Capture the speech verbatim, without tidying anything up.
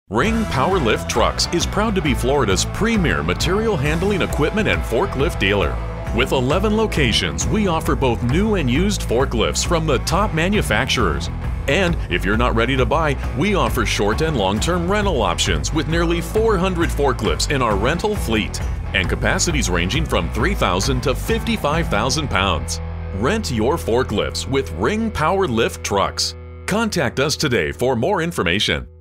Ring Powerlift Trucks is proud to be Florida's premier material handling equipment and forklift dealer. With eleven locations, we offer both new and used forklifts from the top manufacturers. And if you're not ready to buy, we offer short and long-term rental options with nearly four hundred forklifts in our rental fleet and capacities ranging from three thousand to fifty-five thousand pounds. Rent your forklifts with Ring Powerlift Trucks. Contact us today for more information.